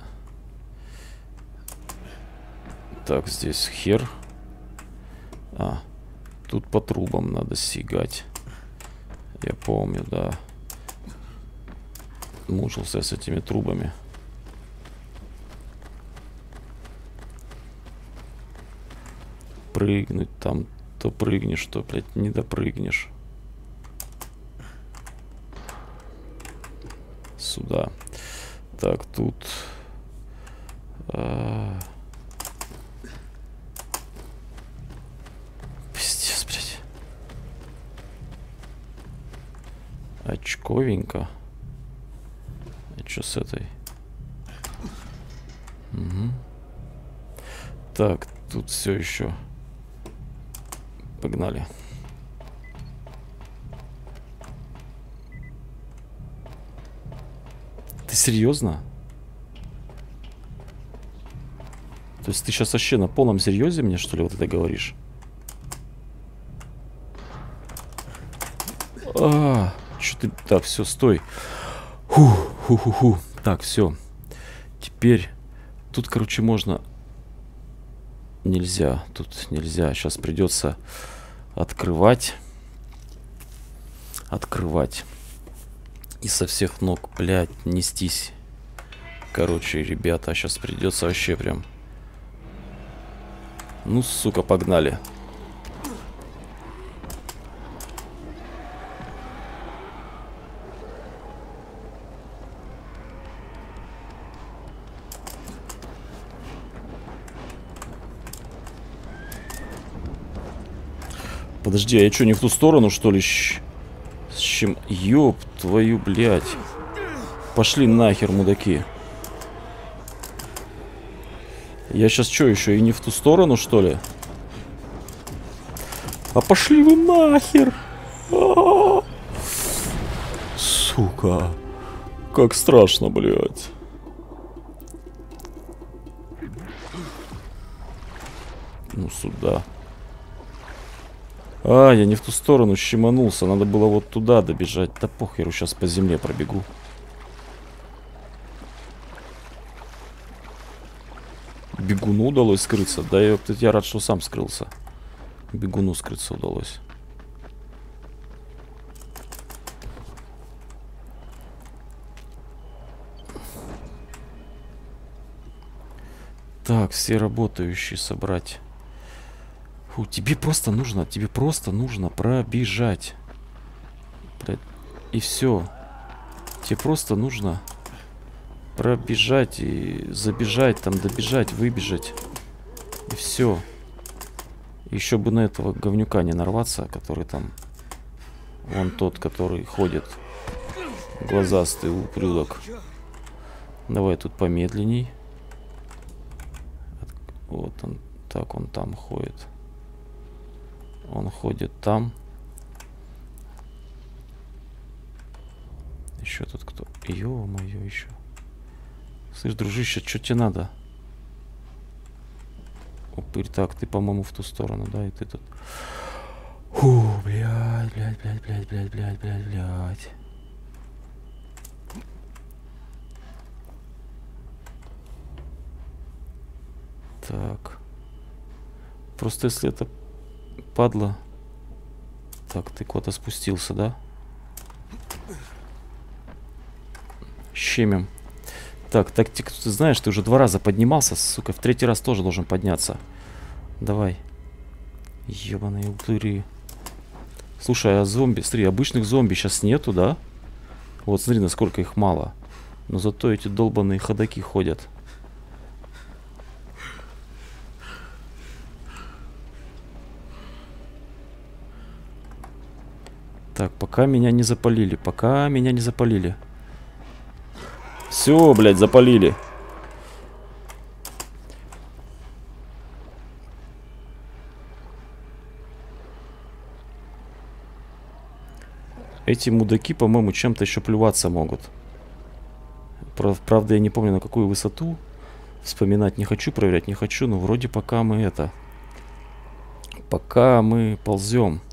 Так, здесь хер. А, тут по трубам надо сигать. Я помню, да. Мучился я с этими трубами. Прыгнуть там. То прыгнешь, то, блядь, не допрыгнешь. Сюда. Так, тут... Пиздец, блядь. Очковенько. А что с этой? Угу. Так, тут все еще. Погнали. Ты серьезно? То есть ты сейчас вообще на полном серьезе мне, что ли, вот это говоришь? Что ты... Так, все, стой. Ху-ху-ху-ху. Так, все. Теперь... Тут, короче, можно... Нельзя. Тут нельзя. Сейчас придется открывать. Открывать. И со всех ног, блядь, нестись. Короче, ребята, сейчас придется вообще прям... Ну, сука, погнали. Подожди, а я что, не в ту сторону, что ли? С чем? Ёб твою, блядь. Пошли нахер, мудаки. Я сейчас что, еще и не в ту сторону, что ли? А пошли вы нахер! А-а-а! Сука. Как страшно, блядь. Ну, сюда. А, я не в ту сторону щеманулся. Надо было вот туда добежать. Да похеру, сейчас по земле пробегу. Бегуну удалось скрыться. Да я рад, что сам скрылся. Бегуну скрыться удалось. Так, все работающие собрать. Фу, тебе просто нужно пробежать. Блядь, и все. Тебе просто нужно пробежать и забежать, там добежать, выбежать. И все. Еще бы на этого говнюка не нарваться, который там... Вон тот, который ходит. Глазастый упрюдок. Давай тут помедленней. Вот он. Так, он там ходит. Он ходит там. Еще тут кто? Ё-моё, еще. Слышь, дружище, что тебе надо? Упырь, так, ты, по-моему, в ту сторону, да, и ты тут. Фу, блядь. Так. Просто если это падла... Так, ты куда-то спустился, да? Щемим. Так, тактику ты знаешь, ты уже 2 раза поднимался, сука, в 3-й раз тоже должен подняться. Давай. Ёбаные упыри. Слушай, а зомби, смотри, обычных зомби сейчас нету, да? Вот, смотри, насколько их мало. Но зато эти долбаные ходаки ходят. Так, пока меня не запалили. Все, блядь, запалили. Эти мудаки, по-моему, чем-то еще плюваться могут. Правда, я не помню, на какую высоту. Вспоминать не хочу, проверять не хочу. Но вроде пока мы это... Пока мы ползем.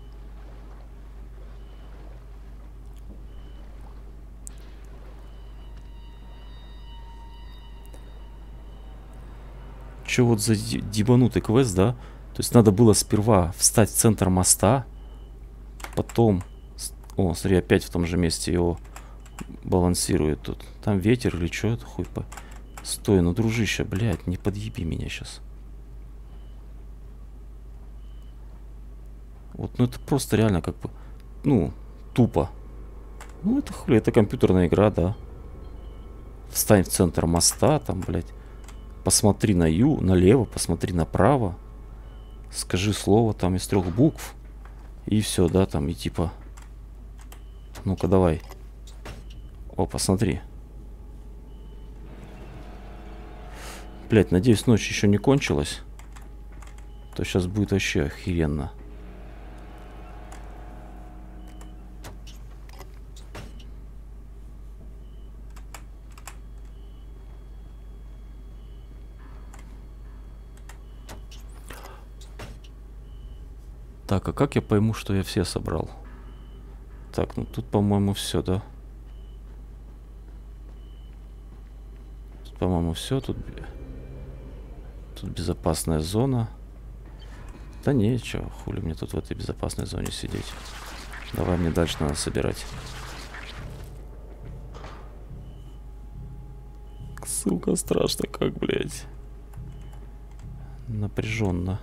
Че вот за дебанутый квест, да? То есть надо было сперва встать в центр моста. Потом... О, смотри, опять в том же месте его балансирует тут. Там ветер или что это, хуй по... Стой, ну, дружище, блядь, не подъеби меня сейчас. Вот, ну это просто реально как бы... Ну, тупо. Ну, это хули, это компьютерная игра, да. Встань в центр моста, там, блядь. Посмотри налево, посмотри направо. Скажи слово там из 3 букв. И все, да, там, и типа... Ну-ка, давай. О, посмотри. Блять, надеюсь, ночь еще не кончилась. То сейчас будет вообще охеренно. Так, а как я пойму, что я все собрал? Так, ну тут, по-моему, все, да? Тут, по-моему, все. Тут безопасная зона. Да не, чё, хули мне тут в этой безопасной зоне сидеть. Давай, мне дальше надо собирать. Сука, страшно как, блядь. Напряженно.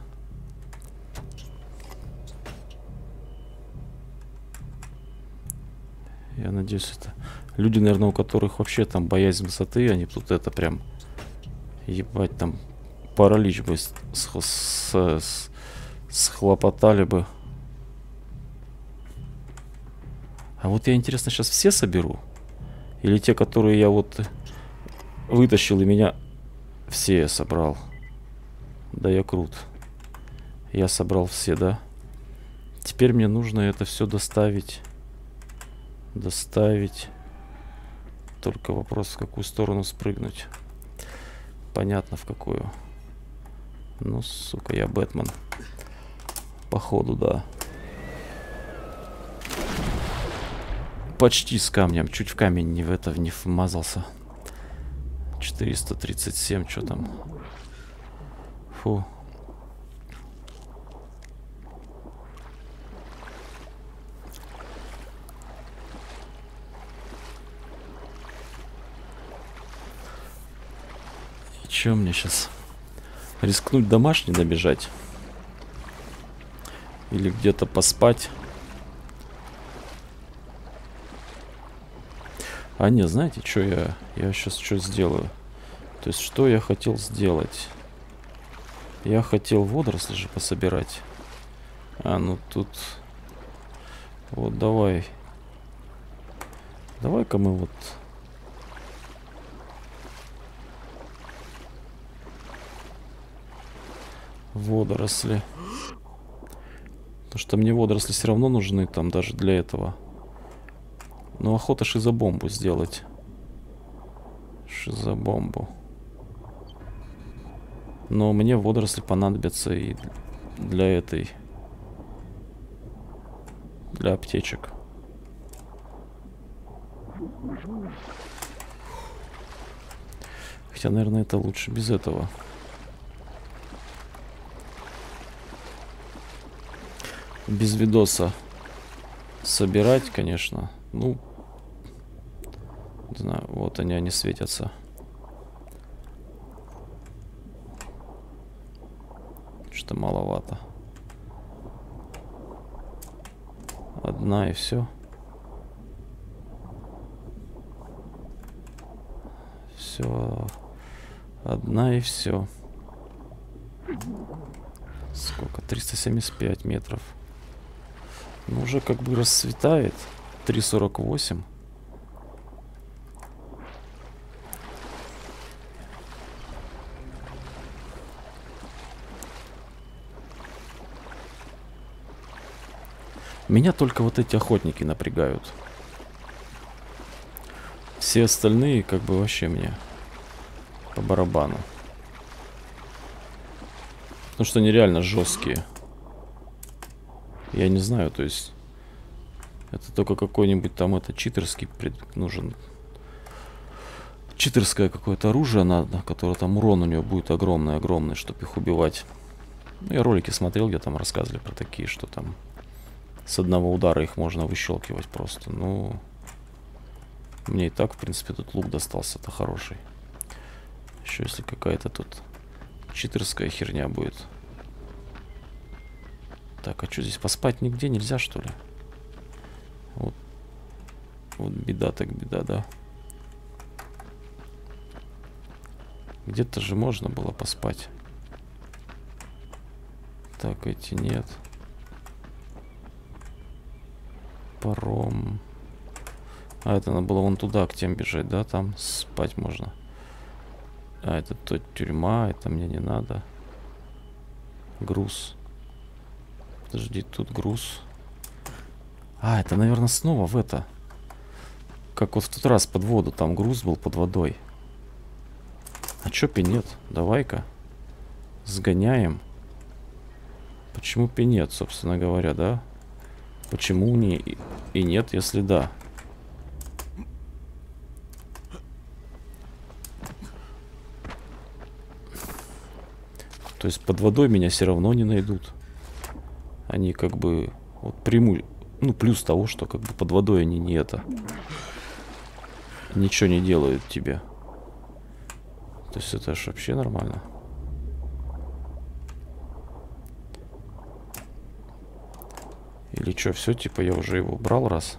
Я надеюсь, это... Люди, наверное, у которых вообще там боязнь высоты, они тут это прям... Ебать, там паралич бы схлопотали бы. А вот я, интересно, сейчас все соберу? Или те, которые я вот вытащил и меня... Все я собрал. Да я крут. Я собрал все, да? Теперь мне нужно это все доставить. Только вопрос, в какую сторону спрыгнуть. Понятно, в какую. Ну, сука, я Бэтмен. Походу, да. Почти с камнем. Чуть в камень не вмазался. 437, что там? Фу. Че мне сейчас? Рискнуть домашний добежать? Или где-то поспать? А не, знаете, что я сейчас что сделаю? То есть, что я хотел сделать? Я хотел водоросли же пособирать. А, ну тут... Вот, давай. Давай-ка мы вот... Водоросли. Потому что мне водоросли все равно нужны там даже для этого. Ну, охота шизобомбу сделать. Шизобомбу. Но мне водоросли понадобятся и для этой... Для аптечек. Хотя, наверное, это лучше без этого. Без видоса собирать, конечно. Ну, не знаю, вот они светятся. Что-то маловато. Одна и все. Все. Одна и все. Сколько? 375 метров. Ну, уже как бы расцветает. 3:48. Меня только вот эти охотники напрягают. Все остальные как бы вообще мне по барабану. Потому что они реально жесткие. Я не знаю, то есть... Это только какой-нибудь там это читерский нужен. Читерское какое-то оружие надо, которое там урон у него будет огромный, чтобы их убивать. Ну, я ролики смотрел, где там рассказывали про такие, что там с одного удара их можно выщелкивать просто. Ну, мне и так, в принципе, тут лук достался-то хороший. Еще если какая-то тут читерская херня будет. Так, а что здесь поспать нигде нельзя, что ли? Вот беда так беда, да. Где-то же можно было поспать. Так, эти нет. Паром. А, это надо было вон туда, к тем бежать, да? Там спать можно. А, это то тюрьма, это мне не надо. Груз. Подожди, тут груз. А, это, наверное, снова в это. Как вот в тот раз под воду, там груз был под водой. А чё пинет? Давай-ка сгоняем. Почему пинет, собственно говоря, да? Почему не и нет, если да? То есть под водой меня все равно не найдут. Они как бы вот ну, плюс того, что как бы под водой они не это. Ничего не делают тебе. То есть это ж вообще нормально. Или что, все, типа я уже его брал раз.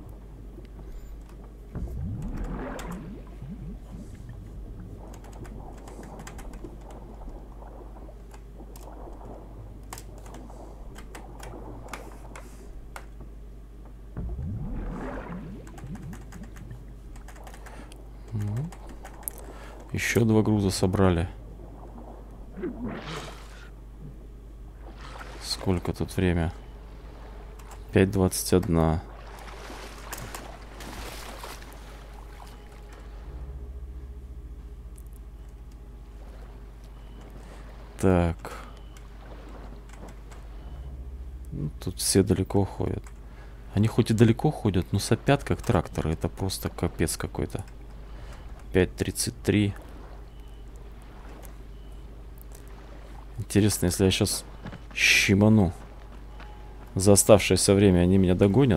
Еще 2 груза собрали. Сколько тут время? 5:21. Так. Ну, тут все далеко ходят. Они хоть и далеко ходят, но сопят как тракторы. Это просто капец какой-то. 5:33. Интересно, если я сейчас щиману за оставшееся время, они меня догонят?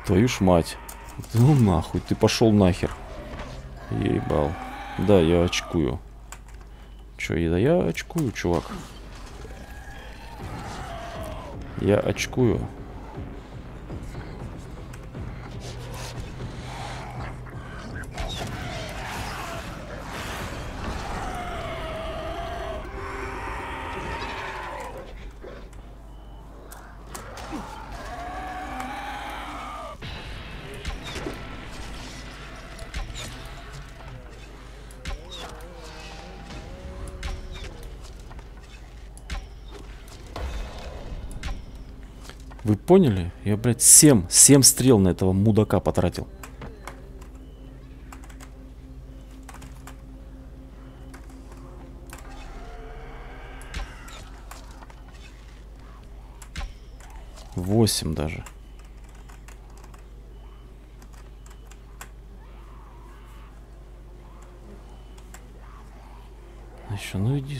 Твою ж мать. Ну нахуй, ты пошел нахер. Ебал. Да, я очкую. Чё, я очкую, чувак. Я очкую. Вы поняли? Я, блядь, 7 стрел на этого мудака потратил. Восемь даже. Еще, ну иди.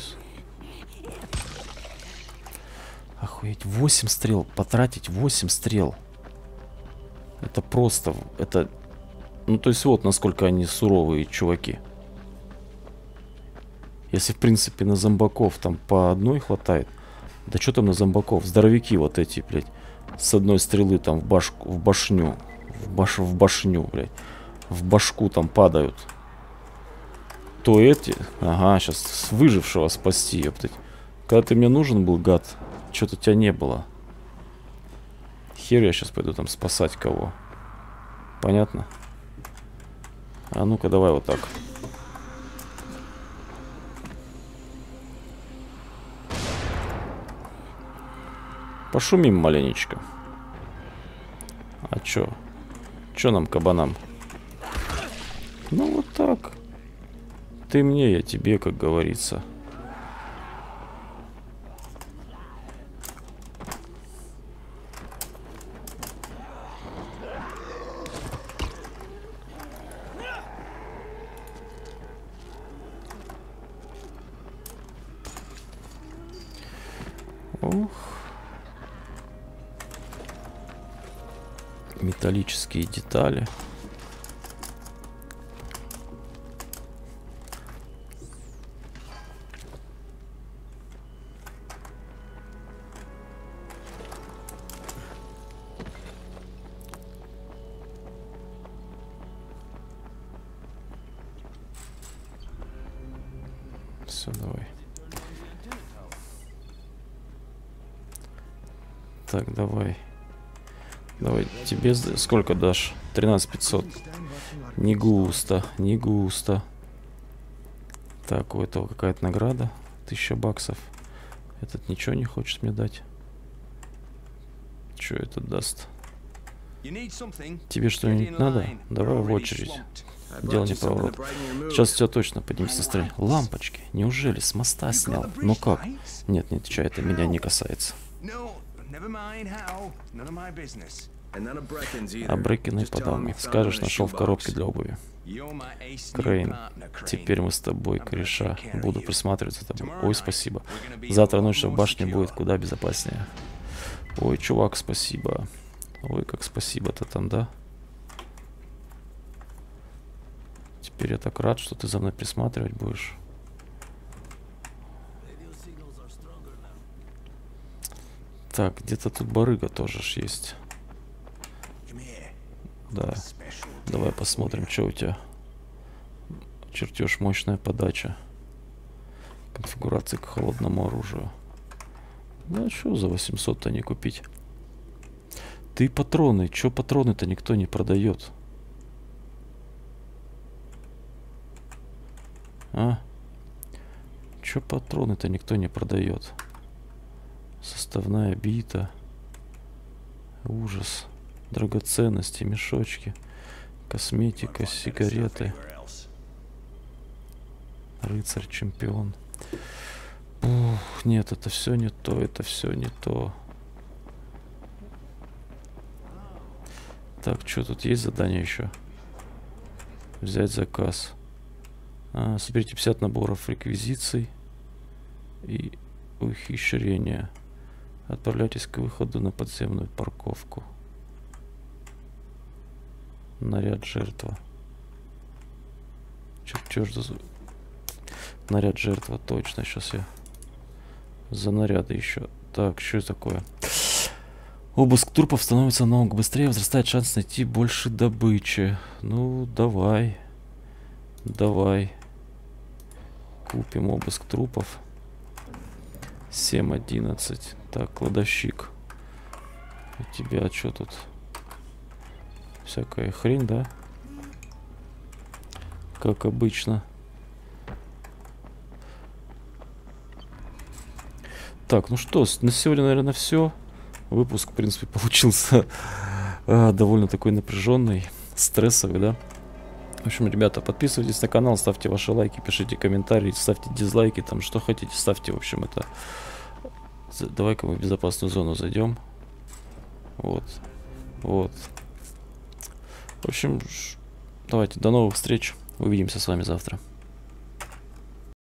Охуеть, 8 стрел. Потратить 8 стрел. Это просто... Это... Ну, то есть вот насколько они суровые чуваки. Если, в принципе, на зомбаков там по одной хватает. Да что там на зомбаков? Здоровяки вот эти, блядь. С одной стрелы там в башню. В башню, блядь. В башку там падают. То эти... Ага, сейчас выжившего спасти, ёптать. Когда ты мне нужен был, гад, что-то тебя не было. Хер я сейчас пойду там спасать кого. Понятно? А ну-ка, давай вот так. Пошумим маленечко. А чё? Чё нам, кабанам? Ну вот так. Ты мне, я тебе, как говорится. Ох. Металлические детали. Все, давай. Так, давай. Давай, тебе сколько дашь? 13 500. Не густо, не густо. Так, у этого какая-то награда. 1000 баксов. Этот ничего не хочет мне дать. Что это даст? Тебе что-нибудь надо? Давай в очередь. Дело не поворот. Сейчас у тебя точно поднимется настроение. Лампочки. Неужели с моста снял? Ну как? Нет, не отвечай, это меня не касается. А Брекина и подавно. Скажешь, нашел в коробке для обуви. Крейн, теперь мы с тобой, кореша. Буду присматривать за тобой. Ой, спасибо. Завтра ночью в башне будет куда безопаснее. Ой, чувак, спасибо. Ой, как спасибо-то там, да? Теперь я так рад, что ты за мной присматривать будешь. Так, где-то тут барыга тоже ж есть. Да. Давай посмотрим, что у тебя. Чертеж, мощная подача. Конфигурация к холодному оружию. Ну а что за 800-то не купить? Ты патроны. Чё патроны-то никто не продает? А? Чё патроны-то никто не продает? Составная бита. Ужас. Драгоценности, мешочки. Косметика, сигареты. Рыцарь, чемпион. Ух, нет, это все не то, это все не то. Так, что тут есть задание еще? Взять заказ. Соберите 50 наборов реквизиций и ухищрения. Отправляйтесь к выходу на подземную парковку. Наряд жертва. Чё ж за... Наряд жертва, точно. Сейчас я за наряды еще. Так, что это такое? Обыск трупов становится намного быстрее, возрастает шанс найти больше добычи. Ну, давай. Давай. Купим обыск трупов. 7.11. Так, кладовщик. У тебя что тут? Всякая хрень, да? Как обычно. Так, ну что, на сегодня, наверное, все. Выпуск, в принципе, получился довольно такой напряженный, стрессовый, да? В общем, ребята, подписывайтесь на канал, ставьте ваши лайки, пишите комментарии, ставьте дизлайки, там, что хотите, ставьте, в общем, это... Давай-ка мы в безопасную зону зайдем. Вот. Вот. В общем, давайте, до новых встреч. Увидимся с вами завтра.